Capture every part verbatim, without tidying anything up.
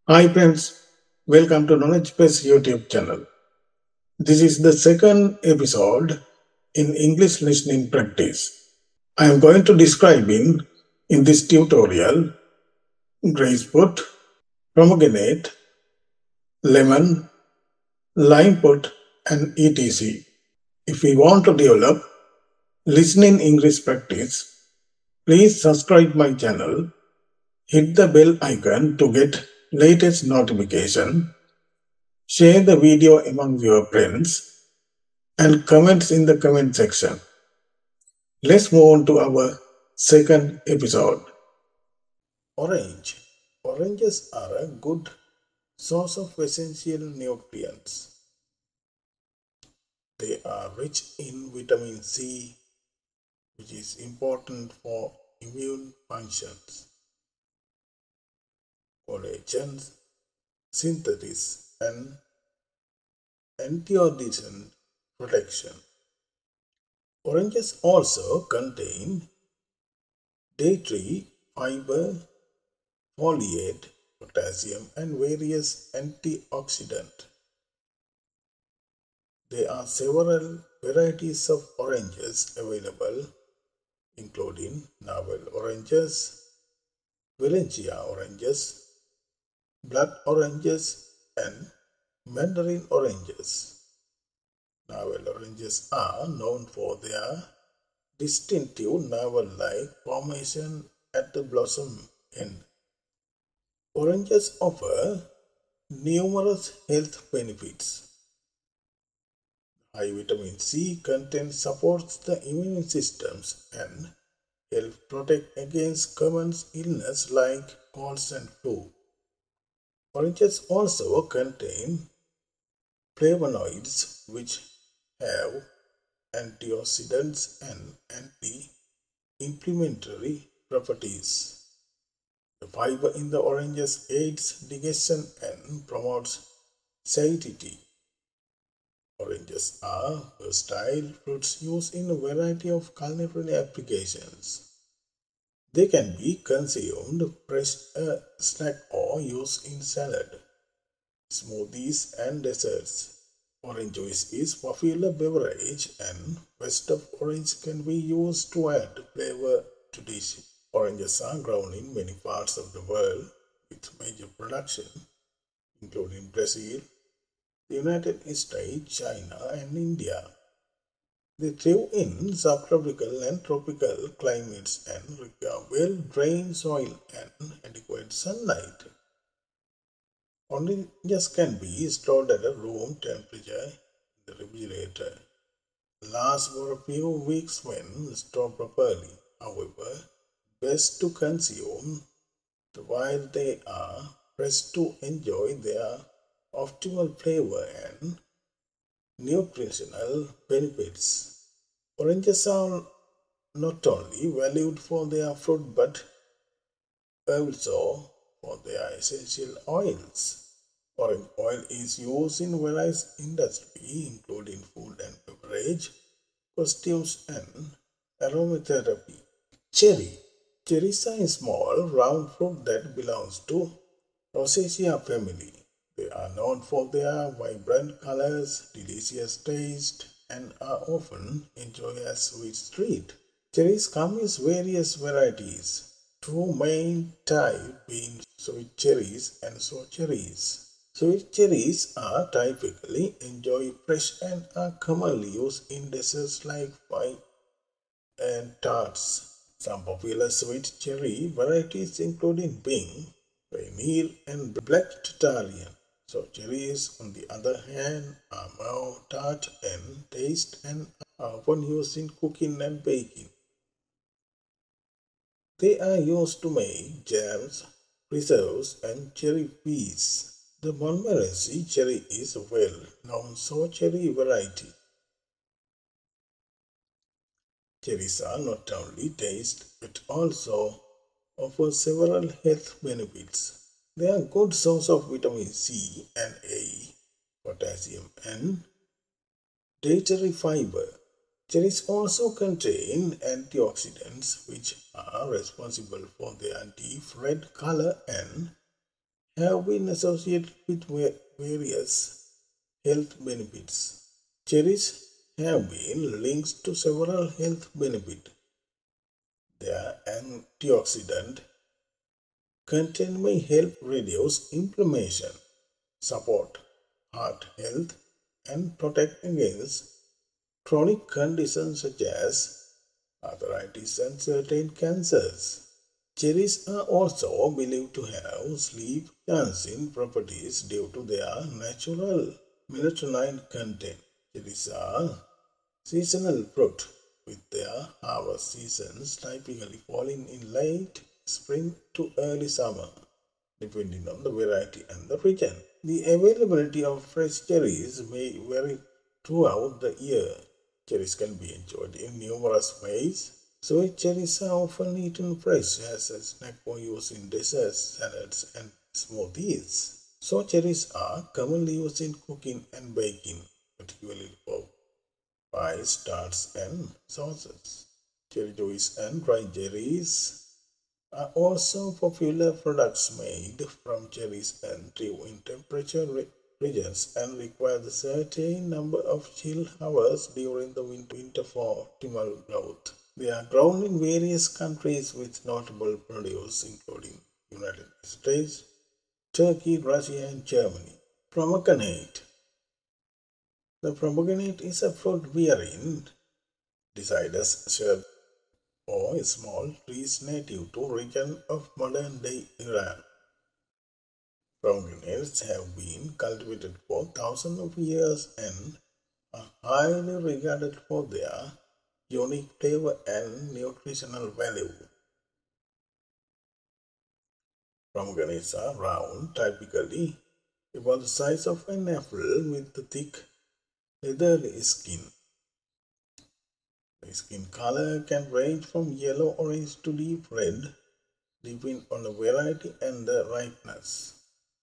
Hi friends, welcome to Knowledge Base YouTube channel. This is the second episode in English listening practice. I am going to describe in, in this tutorial grapefruit, pomegranate, lemon, lime put and et cetera. If we want to develop listening English practice, please subscribe my channel, hit the bell icon to get latest notification, share the video among your friends and comments in the comment section. Let's move on to our second episode. Orange. Oranges are a good source of essential nutrients. They are rich in vitamin C, which is important for immune functions, collagen synthesis, and antioxidant protection. Oranges also contain dietary fiber, foliate, potassium, and various antioxidants. There are several varieties of oranges available, including navel oranges, Valencia oranges, blood oranges, and mandarin oranges. Navel oranges are known for their distinctive navel-like formation at the blossom end. Oranges offer numerous health benefits. High vitamin C content supports the immune systems and helps protect against common illness like colds and flu. Oranges also contain flavonoids which have antioxidants and anti-inflammatory properties. The fiber in the oranges aids digestion and promotes satiety. Oranges are versatile fruits used in a variety of culinary applications. They can be consumed fresh, a snack, or used in salad, smoothies, and desserts. Orange juice is a popular beverage, and zest of orange can be used to add flavor to dishes. Oranges are grown in many parts of the world, with major production including Brazil, the United States, China, and India. They thrive in subtropical and tropical climates and require well-drained soil and adequate sunlight. Oranges can be stored at a room temperature in the refrigerator. Last for a few weeks when stored properly. However, best to consume while they are fresh to enjoy their optimal flavor and nutritional benefits. Oranges are not only valued for their fruit but also for their essential oils. Orange oil is used in various industries including food and beverage, costumes and aromatherapy. Cherry. Cherries are a small round fruit that belongs to Rosaceae family. They are known for their vibrant colors, delicious taste, and are often enjoyed as sweet treat. Cherries come in various varieties, two main types being sweet cherries and sour cherries. Sweet cherries are typically enjoyed fresh and are commonly used in desserts like pie and tarts. Some popular sweet cherry varieties including Bing, Pioneer, and Black Tartarian. So cherries, on the other hand, are more tart and taste and are often used in cooking and baking. They are used to make jams, preserves, and cherry pies. The Montmorency cherry is a well-known sour cherry variety. Cherries are not only taste but also offer several health benefits. They are good source of vitamin C and A, potassium and dietary fiber. Cherries also contain antioxidants which are responsible for their deep red color and have been associated with va- various health benefits. Cherries have been linked to several health benefits. Their antioxidant content may help reduce inflammation, support heart health, and protect against chronic conditions such as arthritis and certain cancers. Cherries are also believed to have sleep enhancing properties due to their natural melatonin content. Cherries are seasonal fruit, with their harvest seasons typically falling in late spring to early summer, depending on the variety and the region. The availability of fresh cherries may vary throughout the year. Cherries can be enjoyed in numerous ways. Sweet cherries are often eaten fresh as a snack for use in desserts, salads, and smoothies. So cherries are commonly used in cooking and baking, particularly for pies, tarts, and sauces. Cherry juice and dry cherries are also popular products made from cherries and thrive in temperature re- regions and require a certain number of chill hours during the winter for optimal growth. They are grown in various countries with notable produce including United States, Turkey, Russia, and Germany. Pomegranate. The pomegranate is a fruit bearing deciduous shrub or small trees native to region of modern-day Iran. Pomegranates have been cultivated for thousands of years and are highly regarded for their unique flavor and nutritional value. Pomegranates are round, typically about the size of an apple with a thick, leathery skin. The skin color can range from yellow orange to deep red, depending on the variety and the ripeness.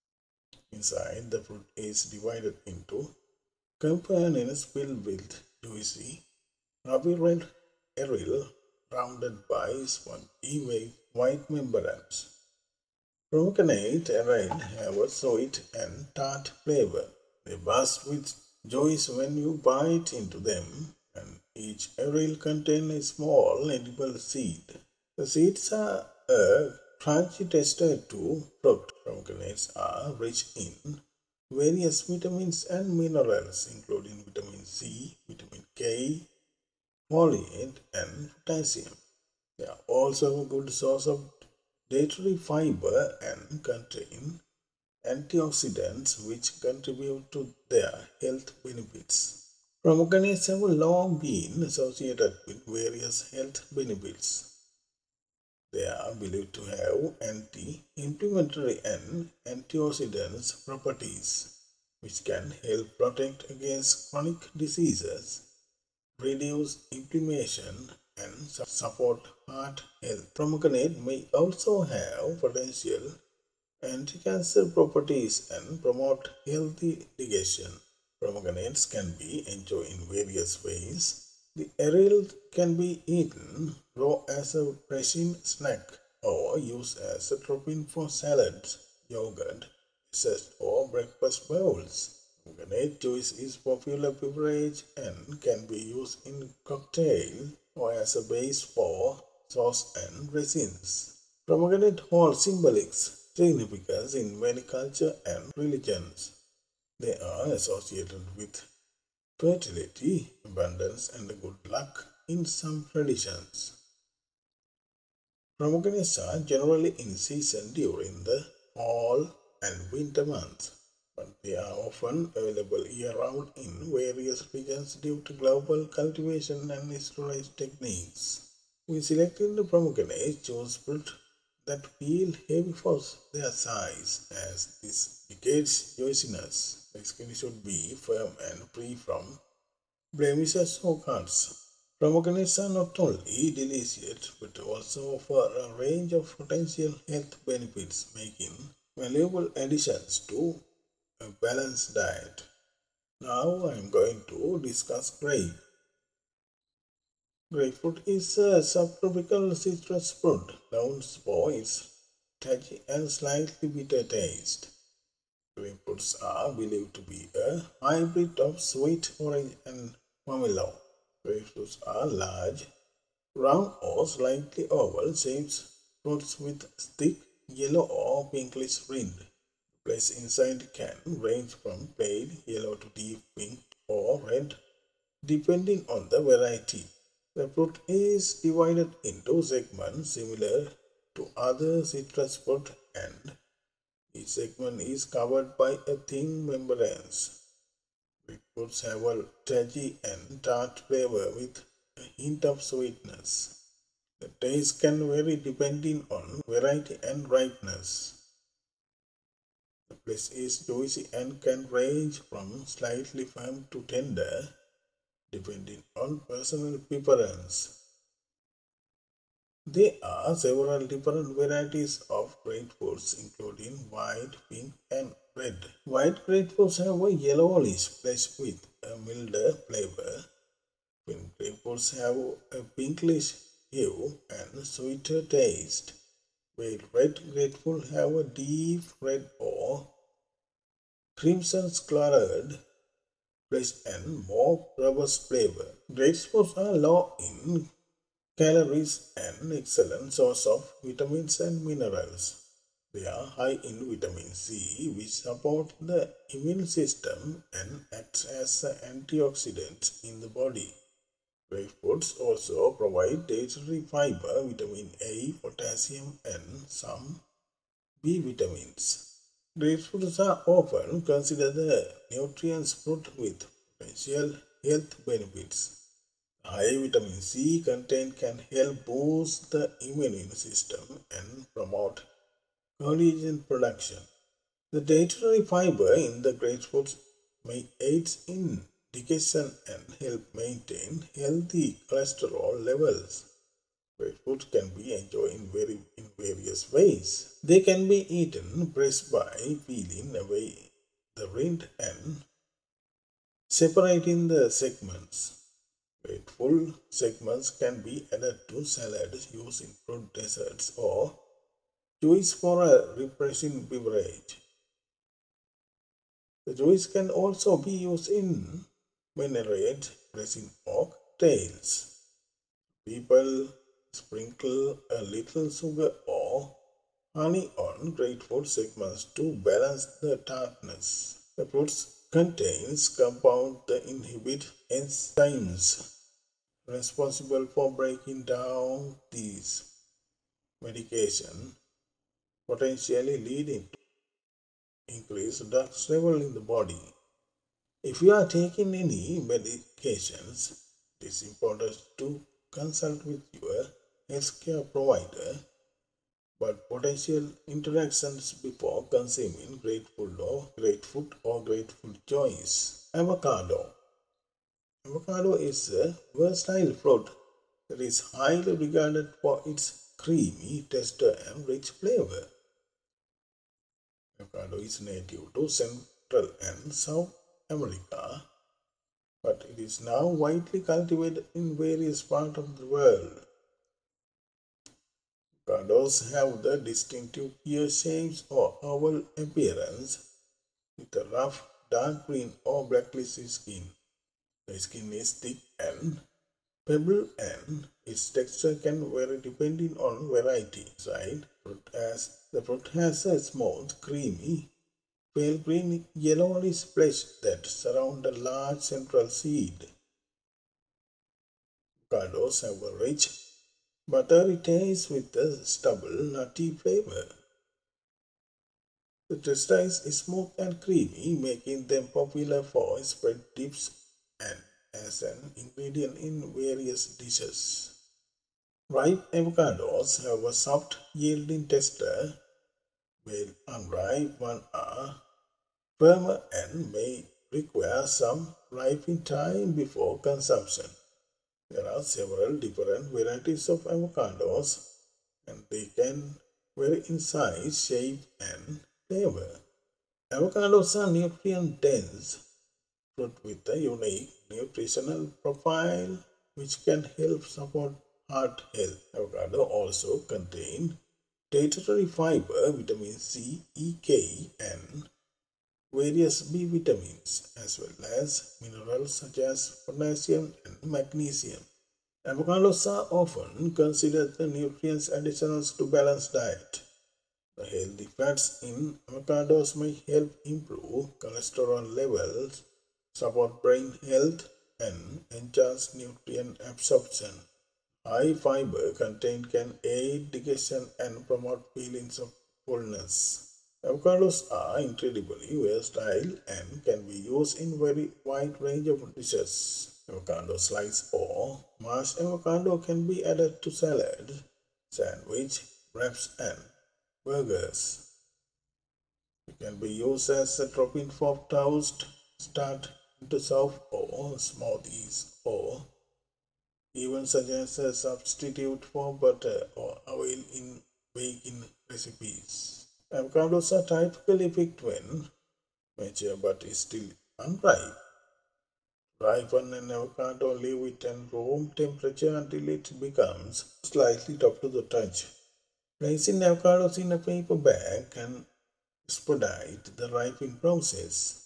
Inside, the fruit is divided into components filled with juicy, ruby red aril rounded by spongy white membranes. Pomegranate aril have a sweet and tart flavor. They burst with joy when you bite into them, and each aril contains a small edible seed. The seeds are a crunchy texture to fruit. Pomegranates are rich in various vitamins and minerals, including vitamin C, vitamin K, folate, and potassium. They are also a good source of dietary fiber and contain antioxidants which contribute to their health benefits. Pomegranates have long been associated with various health benefits. They are believed to have anti-inflammatory and antioxidant properties, which can help protect against chronic diseases, reduce inflammation, and support heart health. Pomegranate may also have potential anti-cancer properties and promote healthy digestion. Pomegranates can be enjoyed in various ways. The aril can be eaten raw as a refreshing snack or used as a topping for salads, yogurt, desserts, or breakfast bowls. Pomegranate juice is a popular beverage and can be used in cocktail or as a base for sauce and resins. Pomegranate holds symbolic significance in many cultures and religions. They are associated with fertility, abundance, and good luck in some traditions. Pomegranates are generally in season during the fall and winter months, but they are often available year-round in various regions due to global cultivation and storage techniques. We selected the pomegranate chose fruit that feel heavy for their size, as this indicates juiciness. The skin should be firm and free from blemishes or cuts. Pomegranates are not only delicious but also offer a range of potential health benefits, making valuable additions to a balanced diet. Now I am going to discuss grape. Grapefruit is a subtropical citrus fruit known for its tangy and slightly bitter taste. Grapefruits are believed to be a hybrid of sweet orange and pomelo. Grapefruits are large, round or slightly oval shaped fruits with thick yellow or pinkish rind. The place inside can range from pale yellow to deep pink or red, depending on the variety. The fruit is divided into segments similar to other citrus fruit, and each segment is covered by a thin membrane. Fruits have a tangy and tart flavor with a hint of sweetness. The taste can vary depending on variety and ripeness. The flesh is juicy and can range from slightly firm to tender depending on personal preference. There are several different varieties of grapefruits, including white, pink, and red. White grapefruits have a yellowish flesh with a milder flavor. Pink grapefruits have a pinkish hue and sweeter taste, while red grapefruits have a deep red or crimson-colored flesh and more robust flavor. Grapefruits are low in calories and excellent source of vitamins and minerals. They are high in vitamin C, which supports the immune system and acts as an antioxidant in the body. Grapefruits also provide dietary fiber, vitamin A, potassium, and some B vitamins. Grapefruits are often considered the nutrient fruit with potential health benefits. High vitamin C content can help boost the immune system and promote collagen production. The dietary fiber in the grapefruits may aid in digestion and help maintain healthy cholesterol levels. Grapefruits can be enjoyed in, very, in various ways. They can be eaten fresh by peeling away the rind and separating the segments. Grateful segments can be added to salads used in fruit desserts or juice for a refreshing beverage. The juice can also be used in vinaigrette, resin, or cocktails. People sprinkle a little sugar or honey on grapefruit segments to balance the tartness. The fruits contains compounds that inhibit enzymes responsible for breaking down these medication, potentially leading to increased drug level in the body. If you are taking any medications, it is important to consult with your healthcare provider but potential interactions before consuming grapefruit or grapefruit or grapefruit juice. Avocado. Avocado is a versatile fruit that is highly regarded for its creamy texture and rich flavor. Avocado is native to Central and South America, but it is now widely cultivated in various parts of the world. Avocados have the distinctive pear shapes or oval appearance with a rough dark green or blackish skin. The skin is thick and pebble and its texture can vary depending on variety. Right? Fruit has, the fruit has a smooth, creamy, pale green yellowish flesh that surrounds a large central seed. Avocados have a rich, buttery taste with a stubble, nutty flavor. The texture is smooth and creamy, making them popular for spread dips and as an ingredient in various dishes. Ripe avocados have a soft, yielding texture, while unripe ones are firmer and may require some ripening time before consumption. There are several different varieties of avocados and they can vary in size, shape, and flavor. Avocados are nutrient dense fruit with a unique nutritional profile which can help support heart health. Avocado also contain dietary fiber, vitamin C, E, K, and various B vitamins, as well as minerals such as potassium and magnesium. Avocados are often considered the nutrients additionals to balanced diet. The healthy fats in avocados may help improve cholesterol levels, support brain health, and enhance nutrient absorption. High fiber content can aid digestion and promote feelings of fullness. Avocados are incredibly versatile and can be used in very wide range of dishes. Avocado slice or mashed avocado can be added to salad, sandwich, wraps, and burgers. It can be used as a topping for toast, start into soup or smoothies, or even such as a substitute for butter or oil in baking recipes. Avocados are typically picked when mature but is still unripe. Ripen an avocado, leave it at room temperature until it becomes slightly tough to the touch. Placing avocados in a paper bag can expedite the ripening process.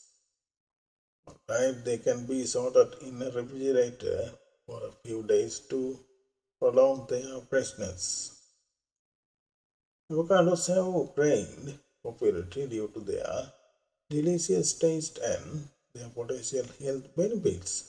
Right, they can be sorted in a refrigerator for a few days to prolong their freshness. Avocados have gained popularity due to their delicious taste and their potential health benefits.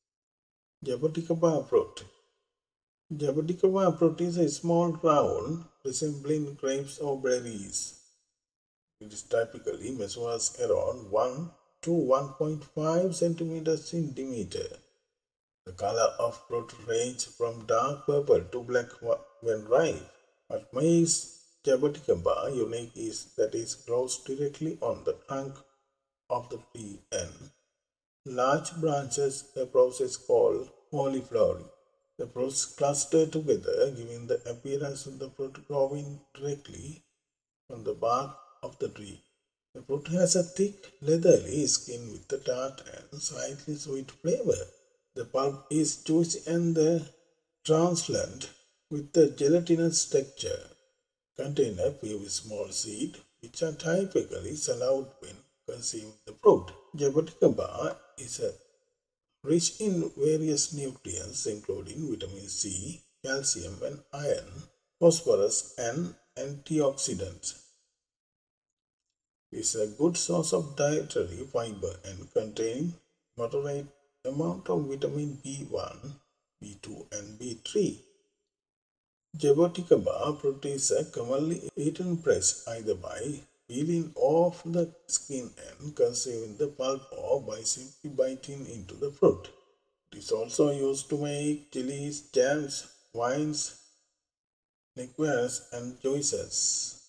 Jaboticaba fruit. Jaboticaba fruit is a small round resembling grapes or berries. It is typically measures around one to one point five centimeters in diameter. The color of fruit ranges from dark purple to black when ripe. What makes Jaboticaba unique is that it grows directly on the trunk of the tree and large branches, a process called polyflowering. The fruits cluster together, giving the appearance of the fruit growing directly from the bark of the tree. The fruit has a thick, leathery skin with a tart and slightly sweet flavor. The pulp is juicy and the translucent with a gelatinous texture. Contain a few small seeds, which are typically swallowed when consuming the fruit. Jaboticaba is a rich in various nutrients including vitamin C, calcium and iron, phosphorus and antioxidants. It is a good source of dietary fiber and contains moderate amount of vitamin B one, B two and B three. Jaboticaba fruit is commonly eaten fresh either by peeling off the skin and consuming the pulp or by simply biting into the fruit. It is also used to make jellies, jams, wines, liqueurs, and juices.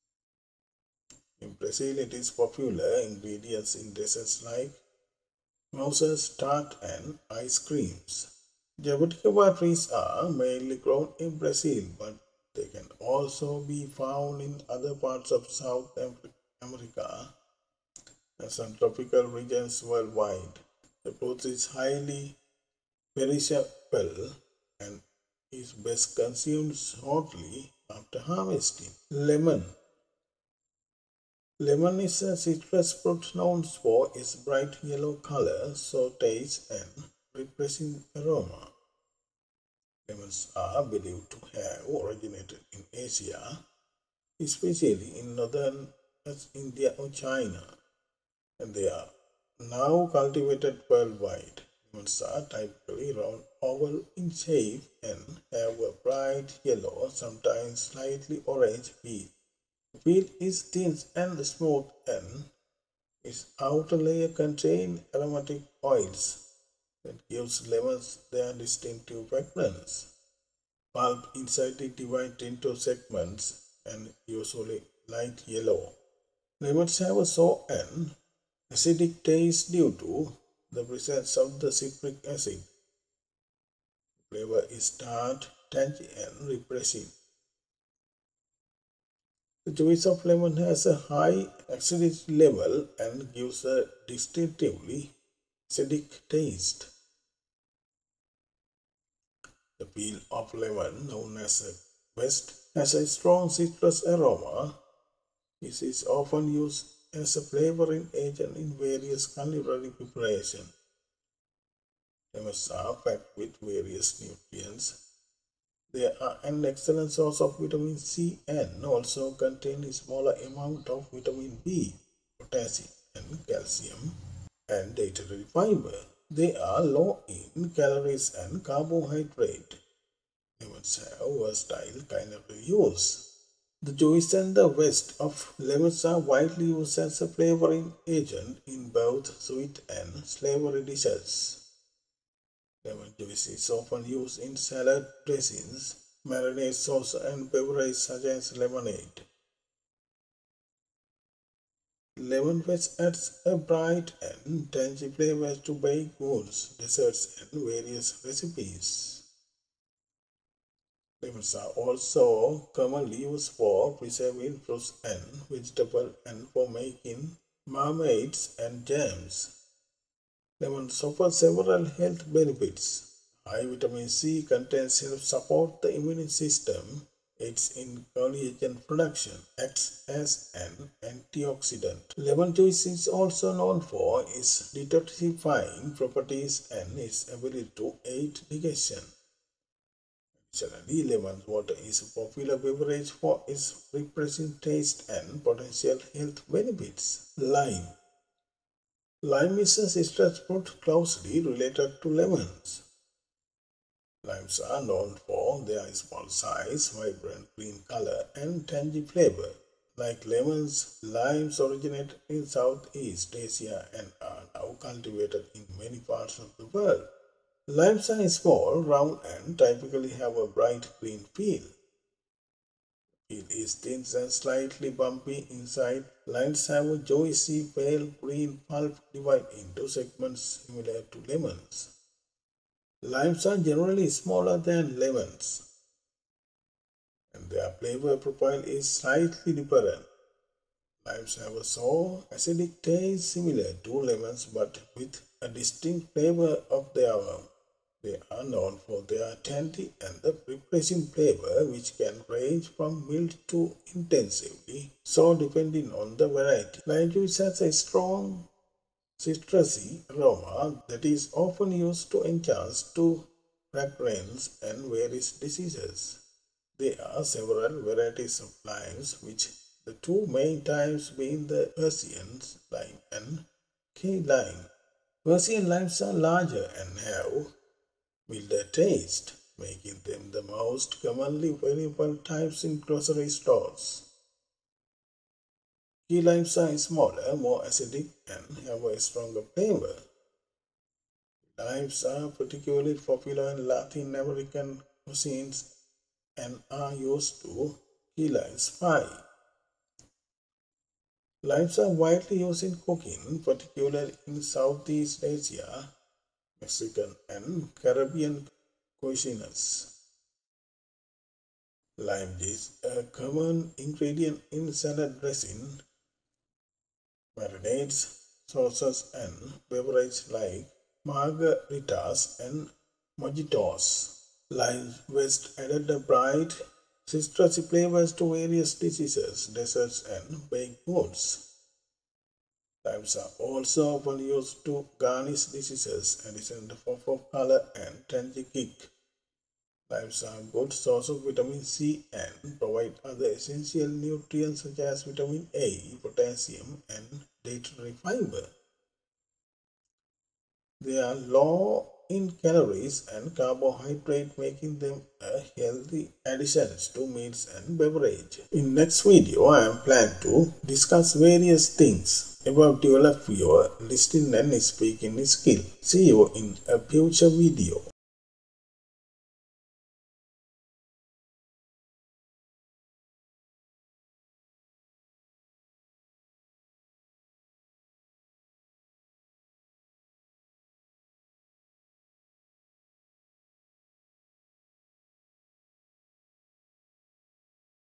In Brazil, it is popular ingredients in desserts like mousses, tart, and ice creams. Jabuticaba trees are mainly grown in Brazil, but they can also be found in other parts of South America and some tropical regions worldwide. The fruit is highly perishable and is best consumed shortly after harvesting. Lemon. Lemon is a citrus fruit known for its bright yellow color, sour taste, and refreshing aroma. Lemons are believed to have originated in Asia, especially in northern India or China, and they are now cultivated worldwide. Lemons are typically round oval in shape and have a bright yellow, sometimes slightly orange peel. The peel is thin and smooth and its outer layer contains aromatic oils that gives lemons their distinctive fragrance. Pulp inside it divided into segments and usually light yellow. Lemons have a sour and acidic taste due to the presence of the citric acid. The flavor is tart, tangy, and refreshing. The juice of lemon has a high acidity level and gives a distinctively acidic taste. The peel of lemon, known as a zest, has a strong citrus aroma. This is often used as a flavoring agent in various culinary preparations. Lemons are packed with various nutrients. They are an excellent source of vitamin C and also contain a smaller amount of vitamin B, potassium, and calcium, and dietary fiber. They are low in calories and carbohydrate. Lemons have versatile culinary use. The juice and the zest of lemons are widely used as a flavoring agent in both sweet and savory dishes. Lemon juice is often used in salad dressings, marinade sauce, and beverages such as lemonade. Lemon zest adds a bright and tangy flavor to baked goods, desserts, and various recipes. Lemons are also commonly used for preserving fruits and vegetables and for making marmalades and jams. Lemons offer several health benefits. High vitamin C content helps support the immune system, aids in collagen production, acts as an antioxidant. Lemon juice is also known for its detoxifying properties and its ability to aid digestion. Additionally, lemon water is a popular beverage for its refreshing taste and potential health benefits. Lime. Lime is a citrus fruit closely related to lemons. Limes are known for their small size, vibrant green color, and tangy flavor. Like lemons, limes originate in Southeast Asia and are now cultivated in many parts of the world. Limes are small, round, and typically have a bright green peel. Peel is thin and slightly bumpy inside. Limes have a juicy, pale green pulp divided into segments similar to lemons. Limes are generally smaller than lemons, and their flavor profile is slightly different. Limes have a sour, acidic taste similar to lemons but with a distinct flavor of their own. They are known for their tangy and the refreshing flavor, which can range from mild to intensively sour depending on the variety. Lime juice has a strong citrusy aroma that is often used to enhance to fragrance and various diseases. There are several varieties of limes, which the two main types being the Persian lime and key lime. Persian limes are larger and have milder taste, making them the most commonly available types in grocery stores. Key limes are smaller, more acidic, and have a stronger flavor. Limes are particularly popular in Latin American cuisines and are used to key limes pie. Limes are widely used in cooking, particularly in Southeast Asia, Mexican, and Caribbean cuisines. Lime is a common ingredient in salad dressing, marinades, sauces, and beverages like margaritas and mojitos. Lime zest added a bright, citrusy flavors to various dishes, desserts, and baked goods. Limes are also often used to garnish dishes, addition to pop of color and tangy kick. Limes are a good source of vitamin C and provide other essential nutrients such as vitamin A, potassium, and dietary fiber. They are low in calories and carbohydrate, making them a healthy addition to meals and beverage. In next video, I am planning to discuss various things about develop your listening and speaking skill. See you in a future video.